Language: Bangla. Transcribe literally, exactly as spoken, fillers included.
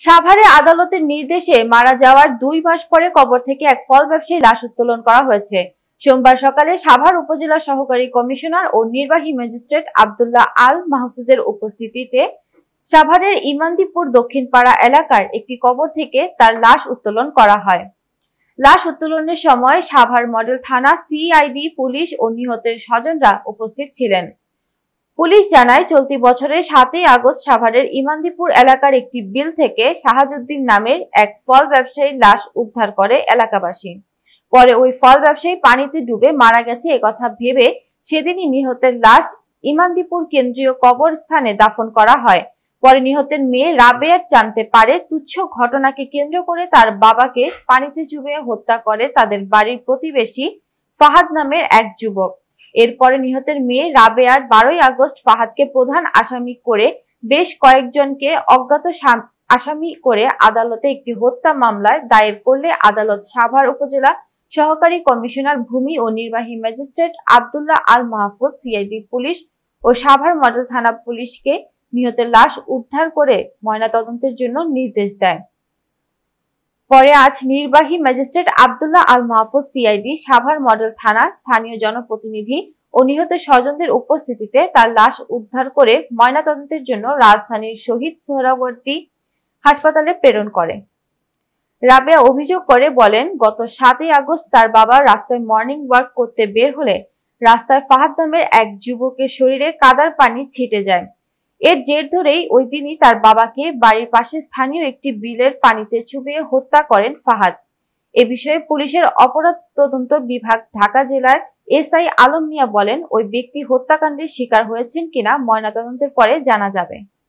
সাভারে আদালতের নির্দেশে মারা যাওয়ার দুই মাস পরে কবর থেকে এক ফল ব্যবসায়ী লাশ উত্তোলন করা হয়েছে। সোমবার সকালে সাভার উপজেলা সহকারী কমিশনার ও নির্বাহী ম্যাজিস্ট্রেট আব্দুল্লাহ আল মাহফুজের উপস্থিতিতে সাভারের ইমানদীপুর দক্ষিণপাড়া এলাকার একটি কবর থেকে তার লাশ উত্তোলন করা হয়। লাশ উত্তোলনের সময় সাভার মডেল থানা সিআইডি, পুলিশ ও নিহতের স্বজনরা উপস্থিত ছিলেন। পুলিশ জানায়, চলতি বছরের সাতই আগস্ট সাভারের ইমানদীপুর এলাকার একটি বিল থেকে শাহাজুদ্দিন নামের এক ফল ব্যবসায়ীর লাশ উদ্ধার করে এলাকাবাসী। পরে ওই ফল ব্যবসায়ী পানিতে ডুবে মারা গেছে একথা ভেবে সেদিনই নিহতের লাশ ইমানদীপুর কেন্দ্রীয় কবরস্থানে দাফন করা হয়। পরে নিহতের মেয়ে রাবেয়া জানতে পারে, তুচ্ছ ঘটনাকে কেন্দ্র করে তার বাবাকে পানিতে চুবিয়ে হত্যা করে তাদের বাড়ির প্রতিবেশী ফাহাদ নামের এক যুবক। এরপরে নিহতের মেয়ে রাবেয়া বারোই আগস্ট ফাহাদকে প্রধান আসামি করে বেশ কয়েকজনকে অজ্ঞাত আসামি করে আদালতে একটি হত্যা মামলায় দায়ের করলে আদালত সাভার উপজেলা সহকারী কমিশনার ভূমি ও নির্বাহী magistrate Abdullah Al Mahfuz, CID police ও সাভার মডেল থানা পুলিশকে নিহতের লাশ উদ্ধার করে ময়নাতদন্তের জন্য নির্দেশ দেয়। পরে আজ নির্বাহী magistrate Abdullah Al Mahfuz, CID Savar model থানা, স্থানীয় জনপ্রতিনিধি ও নিহতের স্বজনদের উপস্থিতিতে তার লাশ উদ্ধার করে ময়নাতদন্তের জন্য রাজধানীর শহীদ সোহরাওয়ার্দী হাসপাতালে প্রেরণ করে। রাবেয়া অভিযোগ করে বলেন, গত সাতই আগস্ট তার বাবা রাস্তায় মর্নিং ওয়াক করতে বের হলে রাস্তায় ফাহাদ নামের এক যুবকের শরীরে কাদার পানি ছিটে যায়। এর জের ধরেই ওই দিনই তার বাবাকে বাড়ির পাশে স্থানীয় একটি বিলের পানিতে চুবিয়ে হত্যা করেন ফাহাদ। এ বিষয়ে পুলিশের অপরাধ তদন্ত বিভাগ ঢাকা জেলার এসআই আলম মিয়া বলেন, ওই ব্যক্তি হত্যাকাণ্ডের শিকার হয়েছেন কিনা ময়নাতদন্তের পরে জানা যাবে।